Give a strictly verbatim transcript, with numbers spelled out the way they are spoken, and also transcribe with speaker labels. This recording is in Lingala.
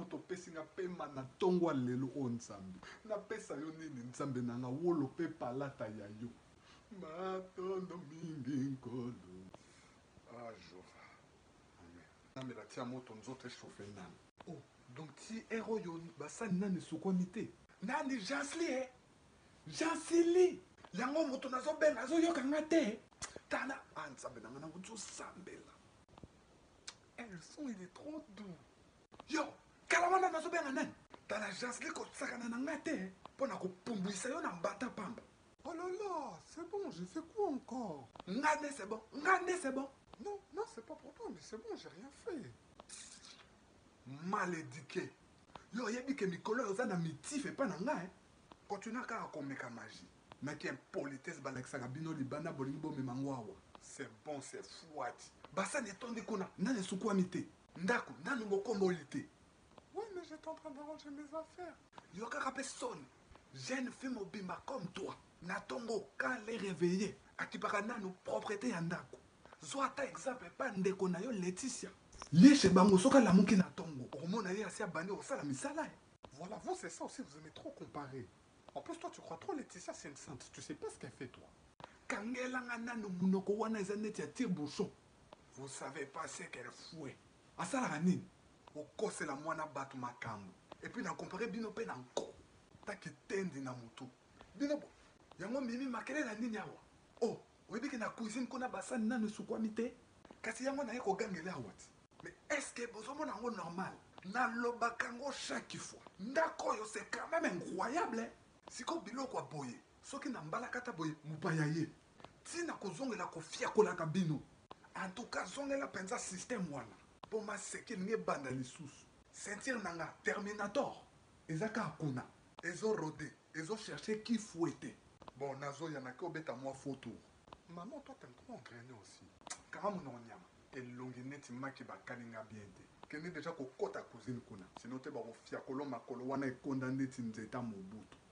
Speaker 1: moto pesi nga pema na tongo lelo o nzambe. Na pesa yo nini nzambe na nga wolo pe palata ya yo. Matondo mingi nkolo. Ah, Jova. Amen. Na me la tia moto nzote chauffe nan. Oh, donc ti ero yo basani nani sukoni te. Nani Jansli eh? Jansli. Yango moto nazo ben nazo yoka nga te. Tana ah nzambe na nga na uzo sambela. Eh, le son il est trop doux. Yo, kalamana nazo ben nani. Tana Jansli ko sakana na nga te. Pona ko pumbwisa yo na mbata pamba.
Speaker 2: Oh là là, c'est bon, j'ai fait quoi encore?
Speaker 1: Ngane c'est bon, ngane c'est bon.
Speaker 2: Non, non, c'est pas pour toi, mais c'est bon, j'ai rien fait.
Speaker 1: Mal éduqué. Yo, yebi ke mikolo yo zana mitif et pas na nga eh. Continue à komeka magie. Mais qui impolitesse balakisa bino libana bolingi bo memangwawa. C'est bon, c'est fouati. Basa netonde kona, nane sukwamite. Ndako, nanu mokombolite.
Speaker 2: Oui, mais j'étais en train d'arranger mes affaires.
Speaker 1: Yo kaka personne. Jeune fille mobimba comme toi. Natongo quand les réveiller. Akipaka nanu propriété ya ndako. Zwata exemple pa ndeko na yo Laetitia. Lieshe bango soka la muki na tongo. Omona ye asia bandi osala misala.
Speaker 2: Voilà, vous c'est ça aussi, vous aimez trop comparer. En plus, toi, tu crois trop Laetitia, c'est une sainte. Tu sais pas ce qu'elle fait, toi.
Speaker 1: Kangela nanu munoko wana ezaneti ya tire bouchon. Vous savez pas ce qu'elle fouet. Asala ranini. Okose la mwana batu makambo. Et puis na comparer bino pe na nko. Taki tendi na mutu. Bino bo. Yango mimi makele na nini awa. Oh, oyebi ke na cuisine kona basani nanu sukwami te. Kasi yango na ye kogangela awati. Mais est-ce que vous avez un normal? Na lobakango chaque fois. Ndako yo c'est quand même incroyable. Eh? Si ko biloko boye, soki na mbala kata boye mupaya ye. Tina ko zongela ko fia ko la kabino. En tout cas zongela penza système wana. Pour ma seki nge banda lisusu. Sentir nanga Terminator. Ezaka akuna. Ezo rodé, ezo chercher qui fouetter. Bon nazo yanaka obeta moi photo.
Speaker 2: Maman, toi, t'aimes trop engrainer aussi.
Speaker 1: Karamu no nyama. Elongi neti maki bakalinga bien te. Kende déjà ko kota cousine kuna. Sinon te ba ko fia koloma kolo wana ekonda neti nzeta mobutu.